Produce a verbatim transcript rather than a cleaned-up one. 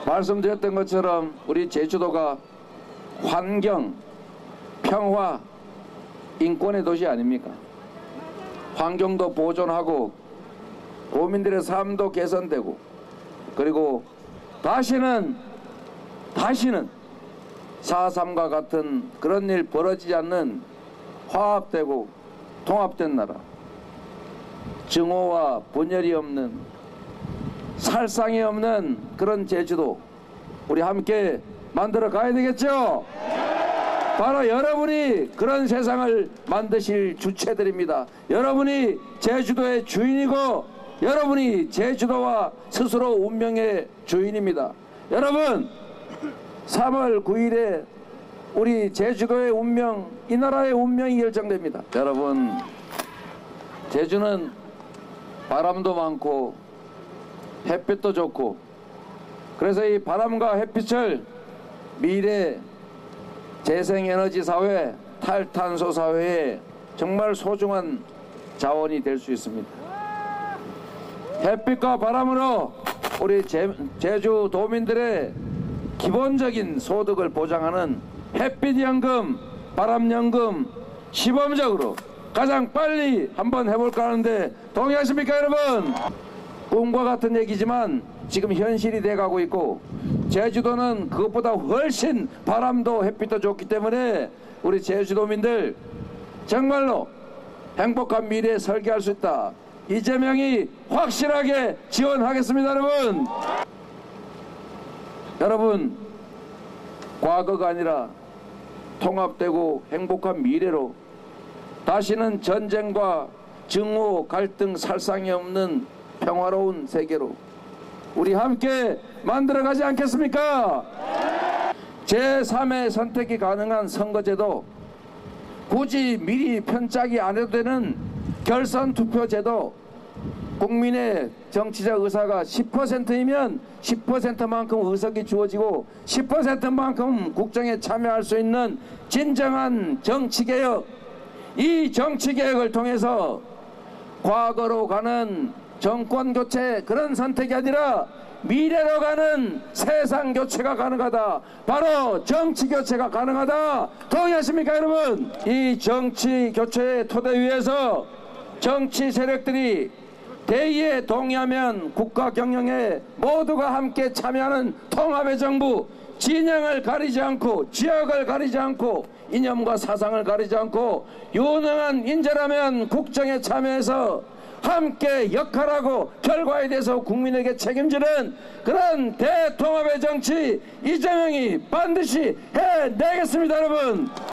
말씀드렸던 것처럼 우리 제주도가 환경, 평화, 인권의 도시 아닙니까? 환경도 보존하고 도민들의 삶도 개선되고, 그리고 다시는 다시는 사 삼과 같은 그런 일 벌어지지 않는 화합되고 통합된 나라, 증오와 분열이 없는, 살상이 없는 그런 제주도 우리 함께 만들어 가야 되겠죠? 바로 여러분이 그런 세상을 만드실 주체들입니다. 여러분이 제주도의 주인이고 여러분이 제주도와 스스로 운명의 주인입니다. 여러분, 삼월 구일에 우리 제주도의 운명, 이 나라의 운명이 결정됩니다. 여러분, 제주는 바람도 많고 햇빛도 좋고, 그래서 이 바람과 햇빛을 미래 재생에너지 사회, 탈탄소 사회에 정말 소중한 자원이 될 수 있습니다. 햇빛과 바람으로 우리 제, 제주도민들의 기본적인 소득을 보장하는 햇빛연금, 바람연금 시범적으로 가장 빨리 한번 해볼까 하는데 동의하십니까 여러분? 꿈과 같은 얘기지만 지금 현실이 돼가고 있고, 제주도는 그것보다 훨씬 바람도 햇빛도 좋기 때문에 우리 제주도민들 정말로 행복한 미래에 설계할 수 있다. 이재명이 확실하게 지원하겠습니다. 여러분, 여러분, 과거가 아니라 통합되고 행복한 미래로 다시는 전쟁과 증오, 갈등, 살상이 없는 평화로운 세계로 우리 함께 만들어가지 않겠습니까? 제삼의 선택이 가능한 선거제도, 굳이 미리 편짝이 안 해도 되는 결선투표제도, 국민의 정치적 의사가 십 퍼센트이면 십 퍼센트만큼 의석이 주어지고 십 퍼센트만큼 국정에 참여할 수 있는 진정한 정치개혁, 이 정치개혁을 통해서 과거로 가는 정권교체, 그런 선택이 아니라 미래로 가는 세상교체가 가능하다. 바로 정치교체가 가능하다. 동의하십니까 여러분? 이 정치교체의 토대 위에서 정치 세력들이 대의에 동의하면 국가 경영에 모두가 함께 참여하는 통합의 정부, 진영을 가리지 않고 지역을 가리지 않고 이념과 사상을 가리지 않고 유능한 인재라면 국정에 참여해서 함께 역할하고 결과에 대해서 국민에게 책임지는 그런 대통합의 정치, 이재명이 반드시 해내겠습니다 여러분.